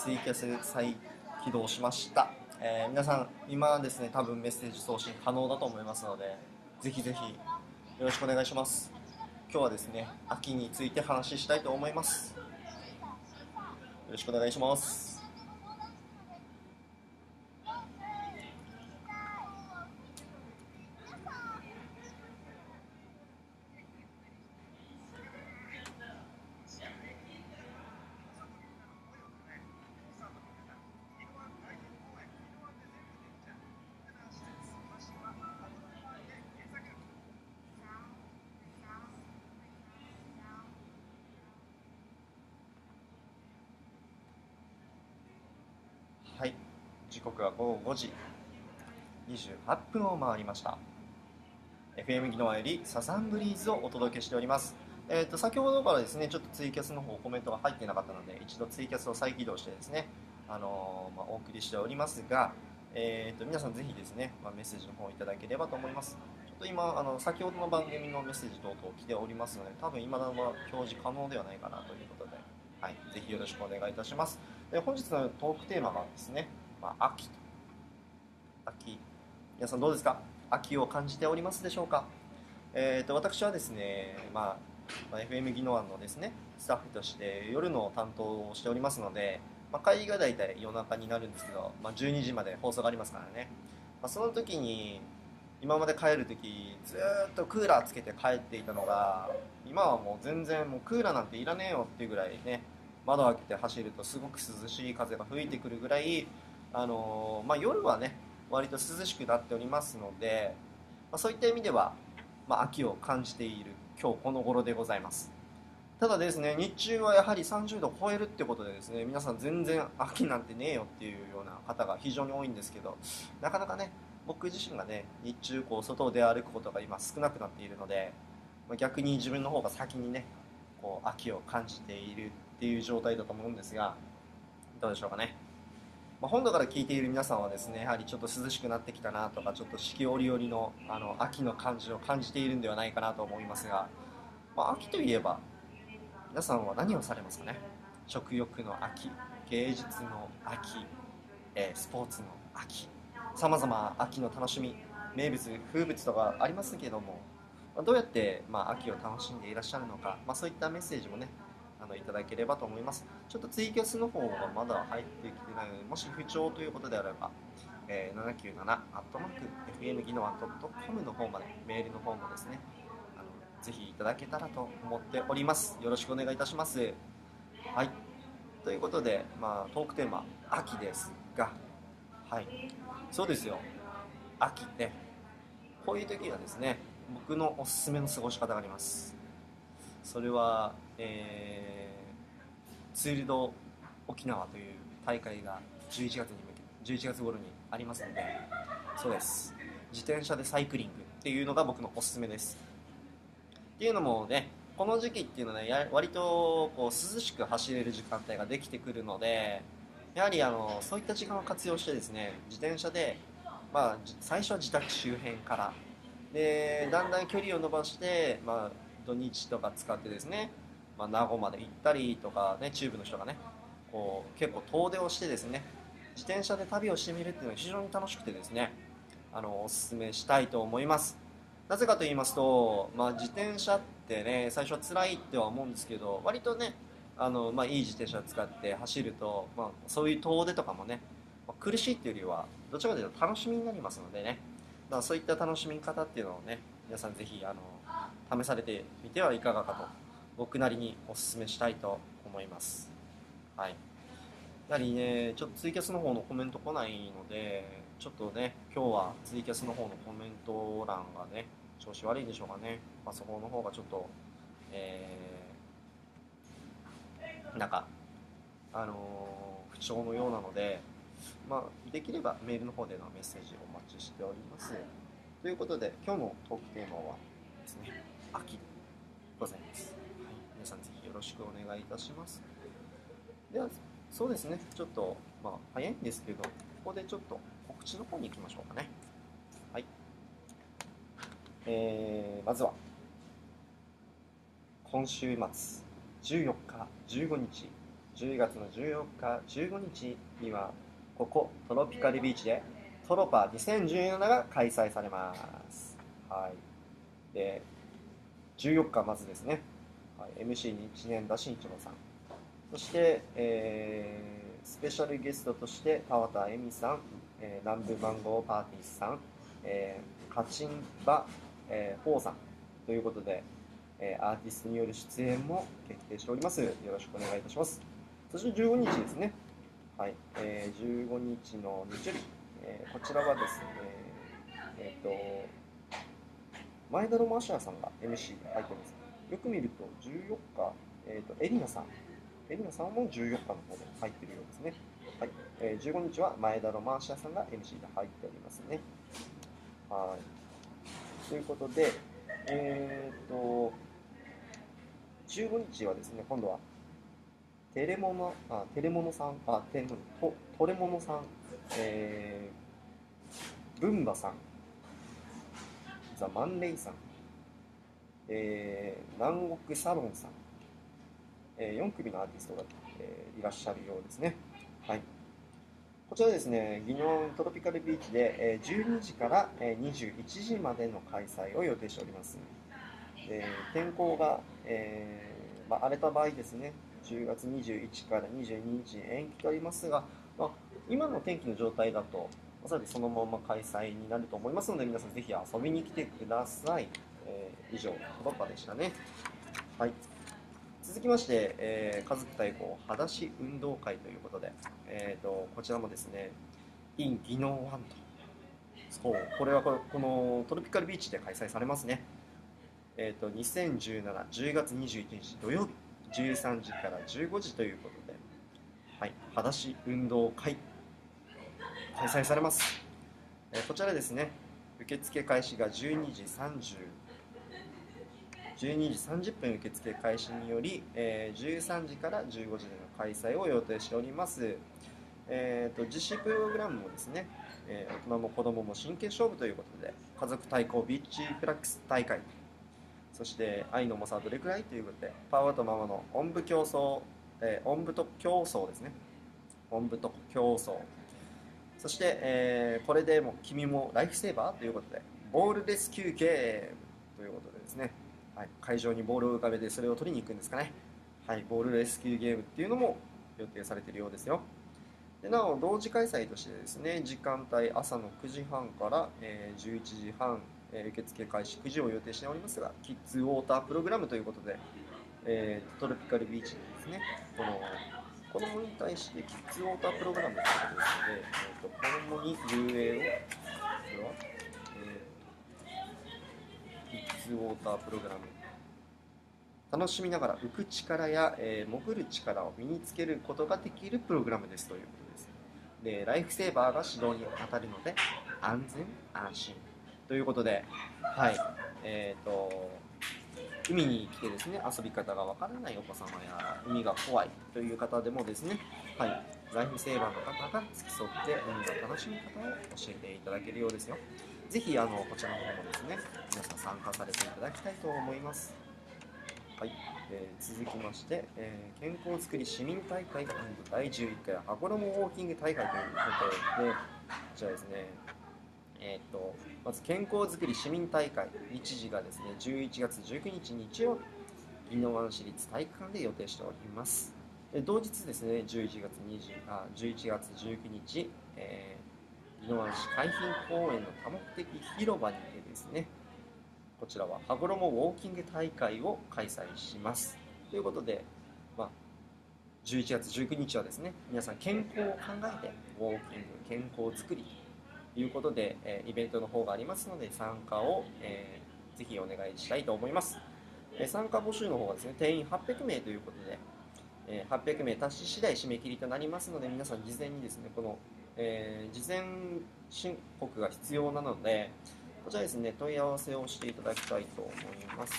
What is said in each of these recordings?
ツイキャス再起動しました。皆さん、今ですね、多分メッセージ送信可能だと思いますので、ぜひぜひよろしくお願いします。今日はですね、秋について話したいと思います。よろしくお願いします。はい、時刻は午後5時28分を回りました。FM 技能よりサザンブリーズをお届けしております。先ほどからですね、ちょっとツイキャスの方コメントが入ってなかったので、一度ツイキャスを再起動してですね、お送りしておりますが、皆さんぜひですね、メッセージの方いただければと思います。ちょっと今、先ほどの番組のメッセージ等々来ておりますので、多分今のは表示可能ではないかなということで、はい、ぜひよろしくお願いいたします。で、本日のトークテーマはですね、秋と、秋、皆さんどうですか？秋を感じておりますでしょうか？私はですね、FM 技能案のですね、スタッフとして夜の担当をしておりますので、会議が大体夜中になるんですけど、12時まで放送がありますからね、その時に今まで帰る時ずーっとクーラーつけて帰っていたのが、今はもう全然もうクーラーなんていらねえよっていうぐらいね、窓開けて走るとすごく涼しい風が吹いてくるぐらい、夜はね割と涼しくなっておりますので、そういった意味では、秋を感じている今日この頃でございます。ただですね、日中はやはり30度を超えるってことでですね、皆さん全然秋なんてねえよっていうような方が非常に多いんですけど、なかなかね、僕自身がね、日中こう外で歩くことが今少なくなっているので、逆に自分の方が先にね、こう秋を感じているっていう状態だと思うんですが、どうでしょうかね。本土から聞いている皆さんはですね、やはりちょっと涼しくなってきたなとか、ちょっと四季折々の秋の感じを感じているんではないかなと思いますが、秋といえば皆さんは何をされますかね。食欲の秋、芸術の秋、スポーツの秋、さまざま秋の楽しみ、名物風物とかありますけども、どうやって、秋を楽しんでいらっしゃるのか、そういったメッセージもねいただければと思います。ちょっとツイキャスの方がまだ入ってきてないので、もし不調ということであれば、797-FM 技能 .com の方まで、メールの方もですね、ぜひいただけたらと思っております。よろしくお願いいたします。はい。ということで、トークテーマ、秋ですが、はい。そうですよ。秋って、こういう時はですね、僕のおすすめの過ごし方があります。それは、ツールド沖縄という大会が11月に向け11月頃にありますので、そうです。自転車でサイクリングっていうのが僕のおすすめです。っていうのもね、この時期っていうのはね、割とこう涼しく走れる時間帯ができてくるので、やはりそういった時間を活用してですね、自転車で、最初は自宅周辺からで、だんだん距離を伸ばして、土日とか使ってですね、名護まで行ったりとかね、中部の人がね、こう結構遠出をしてですね、自転車で旅をしてみるっていうのは非常に楽しくてですね、おすすめしたいと思います。なぜかと言いますと、自転車ってね、最初は辛いっては思うんですけど、割とね、いい自転車を使って走ると、そういう遠出とかもね、苦しいっていうよりはどちらかというと楽しみになりますのでね、そういった楽しみ方っていうのをね、皆さんぜひ試されてみてはいかがかと、僕なりにおすすめしたいと思います。はい。やはりね、ちょっとツイキャスの方のコメント来ないので、ちょっとね、今日はツイキャスの方のコメント欄がね、調子悪いんでしょうかね。パソコンの方がちょっと、なんか、不調のようなので、できればメールの方でのメッセージお待ちしております。ということで、今日のトークテーマはですね、秋でございます。はい、皆さんぜひよろしくお願いいたします。では、そうですね、ちょっと、早いんですけど、ここでちょっと告知の方に行きましょうかね。はい。まずは、今週末、14日、15日、 10月の14日、15日にはここトロピカルビーチでトロパ2017が開催されます。はい。で、14日まずですね、はい、MC に知念田慎一郎さん、そして、スペシャルゲストとして田畑恵美さん、南部マンゴーパーティーさん、カチンバ、ホーさんということで、アーティストによる出演も決定しております。よろしくお願いいたします。そして15日ですね。はい、15日の日曜日、こちらはですね、前田ロマシアさんが MC で入ってます。よく見ると14日、エリナさんも14日の方で入っているようですね。はい、15日は前田ロマーシアさんが MC で入っておりますね。はい。ということで、15日はですね、今度はテレモノさん、トレモノさん、ブンバさん、ザ・マンレイさん、南国サロンさん、4組のアーティストが、いらっしゃるようですね。はい。こちらですね、ギニョントロピカルビーチで、12時から、21時までの開催を予定しております。天候が、荒れた場合ですね、10月21から22日に延期とありますが、今の天気の状態だと、おそらくそのまま開催になると思いますので、皆さんぜひ遊びに来てください。以上、トロッパでしたね。はい。続きまして、家族対抗裸足運動会ということで、こちらもですね、in 技能ワンと、そう、これはこのトロピカルビーチで開催されますね。2017、10月21日土曜日、13時から15時ということで、はい、裸足運動会、開催されます。こちらですね、受付開始が12時30分受付開始により、13時から15時での開催を予定しております。実施プログラムもですね、大人も子供も真剣勝負ということで、家族対抗ビーチプラックス大会、そして愛の重さはどれくらいということで、パワーとママのおんぶ競争、おんぶと競争ですね。おんぶと競争。そして、これでも君もライフセーバーということで、ボールレスキューゲームということでですね、はい、会場にボールを浮かべてそれを取りに行くんですかね。はい、ボールレスキューゲームっていうのも予定されているようですよ。でなお同時開催としてですね、時間帯朝の9時半から、11時半、受付開始9時を予定しておりますが、キッズウォータープログラムということで、トロピカルビーチにですね、この子供に対してキッズウォータープログラムということですので、子供に遊泳を、これは、キッズウォータープログラム、楽しみながら浮く力や、潜る力を身につけることができるプログラムですということです。で、ライフセーバーが指導に当たるので、安全安心ということで、はい、海に来てですね、遊び方がわからないお子様や海が怖いという方でもですね、はい、ライフセーバーの方が付き添って海の楽しみ方を教えていただけるようですよ。ぜひこちらの方もですね、皆さん参加されていただきたいと思います。はい、続きまして、健康づくり市民大会第11回羽衣ウォーキング大会ということで、こちらですね、まず健康づくり市民大会、日時がですね、11月19日日曜日、宜野湾市立体育館で予定しております。同日ですね、11月19日、宜野湾市海浜公園の多目的広場にてですね、こちらは羽衣ウォーキング大会を開催します。ということで、11月19日はですね、皆さん健康を考えてウォーキング、健康づくりということで、イベントの方がありますので参加を、ぜひお願いしたいと思います。参加募集の方はですね、定員800名ということで、800名達し次第締め切りとなりますので、皆さん事前にですね、この、事前申告が必要なので、こちらですね、問い合わせをしていただきたいと思います。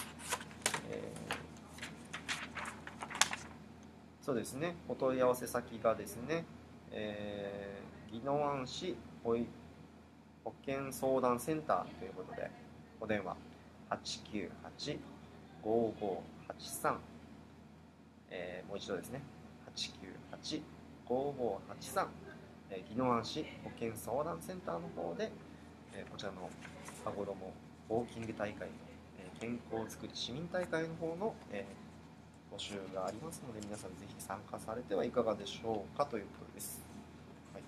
そうですね、お問い合わせ先がですね、宜野湾市保健相談センターということで、お電話898-5583、もう一度ですね、 198-5583、宜野湾市保健相談センターの方で、こちらの羽衣ウォーキング大会、健康づくり市民大会の方の、募集がありますので、皆さんぜひ参加されてはいかがでしょうかということです。はい、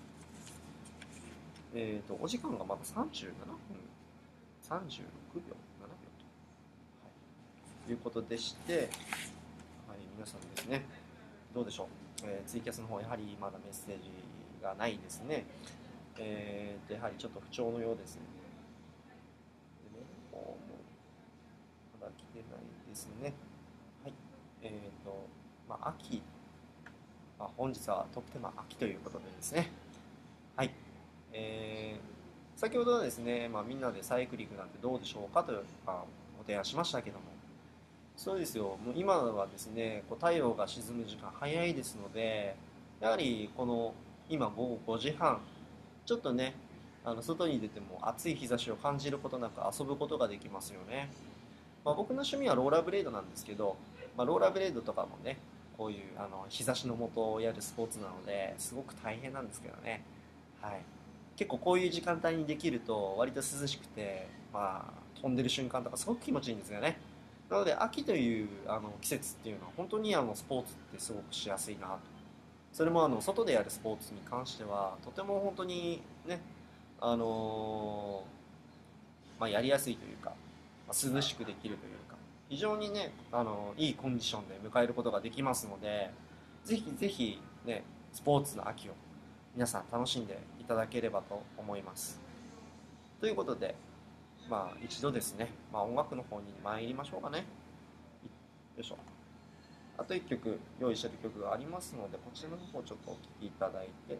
お時間がまだ37分36秒7秒と、はい、いうことでして、はい、皆さんですね、どうでしょう、ツイキャスの方やはりまだメッセージがないですね。やはりちょっと不調のようですね。でね、もうまだ来てないですね。はい。秋、本日はトップテーマ秋ということでですね。はい。先ほどはですね、みんなでサイクリングなんてどうでしょうかという、ご提案しましたけども、そうですよ、もう今はですね、こう太陽が沈む時間早いですので、やはりこの今午後5時半、ちょっとね、外に出ても暑い日差しを感じることなく遊ぶことができますよね。僕の趣味はローラーブレードなんですけど、ローラーブレードとかもね、こういう日差しの下をやるスポーツなのですごく大変なんですけどね、はい、結構こういう時間帯にできると割と涼しくて、飛んでる瞬間とかすごく気持ちいいんですよね。なので秋という季節っていうのは本当にスポーツってすごくしやすいなと。それも外でやるスポーツに関してはとても本当にね、あのやりやすいというか、涼しくできるというか、非常にね、いいコンディションで迎えることができますので、ぜひぜひね、スポーツの秋を皆さん楽しんでいただければと思います。ということで、一度ですね、音楽の方に参りましょうかね。よいしょ。あと1曲用意している曲がありますので、こちらの方ちょっとお聴きいただいて、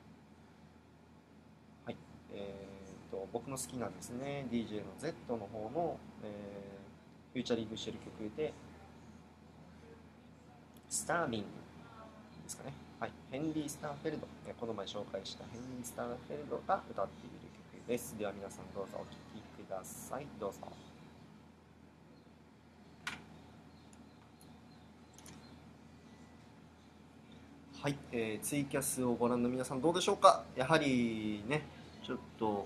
はい。僕の好きなですね、DJ の Z の方の、フューチャリングしている曲で、スターリングですかね。はい。ヘンリー・スターフェルド、この前紹介したヘンリー・スターフェルドが歌っている曲です。では皆さんどうぞお聴きください。どうぞ。はい、ツイキャスをご覧の皆さんどうでしょうか。やはりね、ちょっと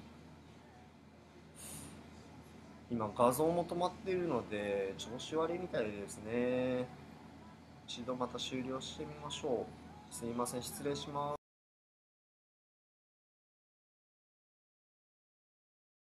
今画像も止まっているので調子悪いみたいですね。一度また終了してみましょう。すいません、失礼します。